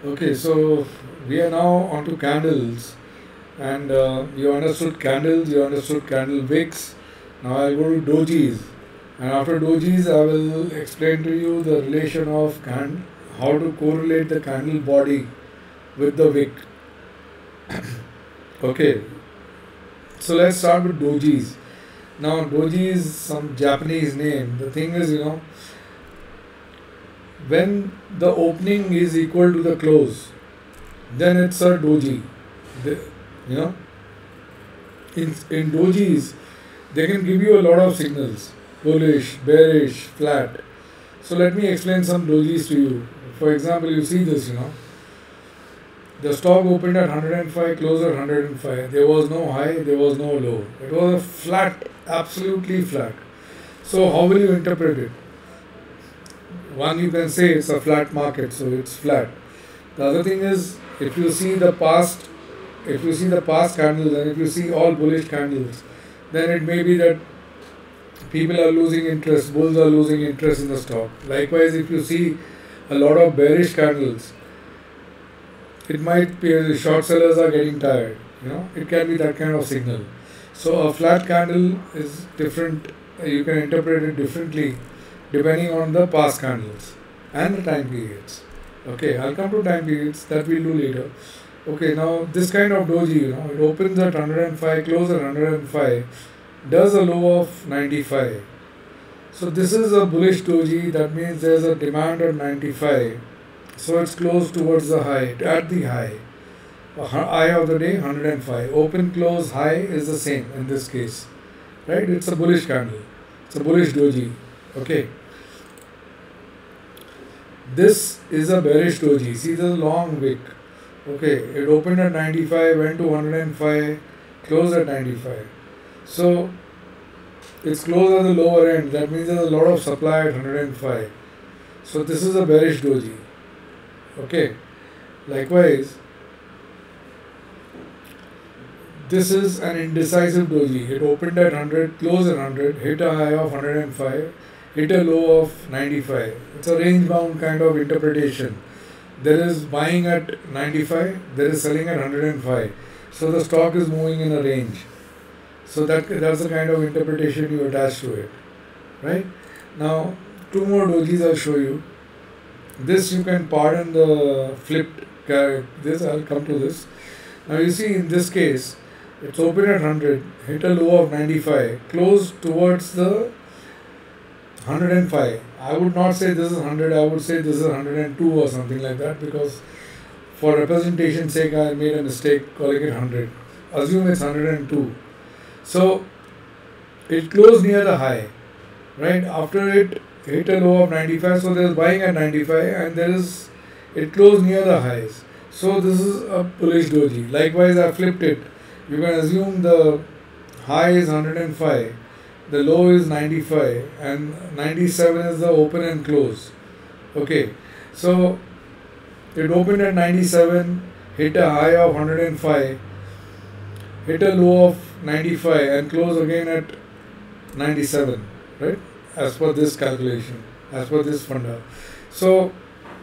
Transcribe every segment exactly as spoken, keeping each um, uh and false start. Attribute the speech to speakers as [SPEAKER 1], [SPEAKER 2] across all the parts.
[SPEAKER 1] Okay, so we are now onto candles, and uh, you understood candles, you understood candle wicks. Now I'll go to dojis, and after dojis, I will explain to you the relation of can how to correlate the candle body with the wick. Okay, so let's start with dojis. Now doji is some Japanese name. The thing is, you know, when the opening is equal to the close, then it's a doji. The, you know, in, in dojis, they can give you a lot of signals: bullish, bearish, flat. So let me explain some dojis to you. For example, you see this, you know, the stock opened at one hundred five, closed at one hundred five. There was no high, there was no low. It was a flat, absolutely flat. So how will you interpret it? One, you can say it's a flat market, so it's flat. The other thing is, if you see the past, if you see the past candles and if you see all bullish candles, then it may be that people are losing interest, bulls are losing interest in the stock. Likewise, if you see a lot of bearish candles, it might be the short sellers are getting tired. You know, it can be that kind of signal. So a flat candle is different. You can interpret it differently depending on the past candles and the time periods. Okay, I'll come to time periods that we'll do later. Okay, now this kind of doji, you know, it opens at one hundred five, closes at one hundred five, does a low of ninety-five. So this is a bullish doji, that means there's a demand at ninety-five. So it's close towards the high, at the high. High of the day, one hundred five. Open, close, high is the same in this case. Right? It's a bullish candle. It's a bullish doji. Okay. This is a bearish doji. See the long wick. Okay, it opened at ninety-five, went to one hundred five, closed at ninety-five. So it's closed at the lower end. That means there's a lot of supply at one hundred five. So this is a bearish doji. Okay. Likewise, this is an indecisive doji. It opened at one hundred, closed at one hundred, hit a high of one hundred five, hit a low of ninety-five. It's a range bound kind of interpretation. There is buying at ninety-five, there is selling at one hundred five. So the stock is moving in a range. So that that's the kind of interpretation you attach to it. Right? Now, two more dojis I'll show you. This you can pardon the flipped, this I'll come to this. Now you see in this case, it's open at one hundred, hit a low of ninety-five, closed towards the one hundred five. I would not say this is one hundred, I would say this is one hundred two or something like that, because for representation's sake I made a mistake calling it one hundred. Assume it's one hundred two. So it closed near the high, right? After it hit a low of ninety-five, so there is buying at ninety-five and there is, it closed near the highs. So this is a bullish doji. Likewise, I flipped it. You can assume the high is one hundred five, the low is ninety-five, and ninety-seven is the open and close. Okay, so it opened at ninety-seven, hit a high of one hundred five, hit a low of ninety-five, and close again at ninety-seven, right? As per this calculation, as per this funda. So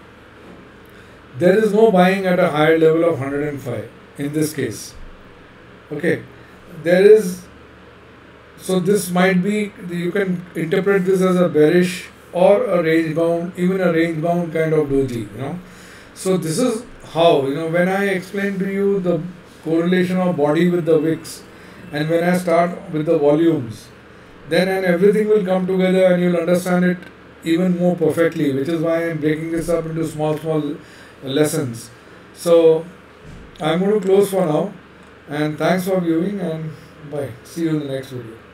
[SPEAKER 1] there is no buying at a higher level of one hundred five in this case. Okay, there is, so this might be, you can interpret this as a bearish or a range bound, even a range bound kind of doji, you know. So this is how, you know, when I explain to you the correlation of body with the wicks, and when I start with the volumes, then and everything will come together and you'll understand it even more perfectly, which is why I'm breaking this up into small, small lessons. So I'm going to close for now, and thanks for viewing, and bye. See you in the next video.